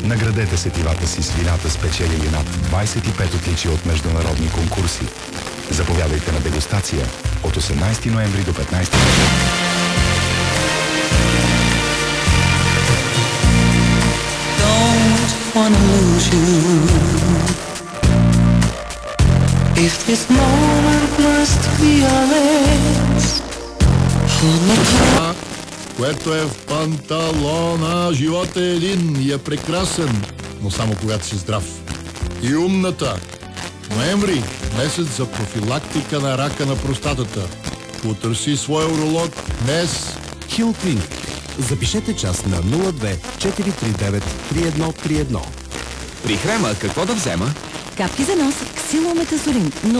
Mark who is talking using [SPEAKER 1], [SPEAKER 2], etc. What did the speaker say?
[SPEAKER 1] Наградете сетивата си с вината, спечелили над 25 отличия от международни конкурси. Заповядайте на дегустация от 18 ноември до 15 ноември.
[SPEAKER 2] Don't wanna lose you. If this moment must be ours, hold me close.
[SPEAKER 3] Което е в панталона. Животът е един и е прекрасен, но само когато си здрав. И умната. Ноември – месец за профилактика на рака на простатата. Потърси своя уролог днес.
[SPEAKER 4] Хил Клиник. Запишете час на 02 439 3131.
[SPEAKER 5] При хрема какво да взема?
[SPEAKER 6] Капки за нос, ксилометазолин.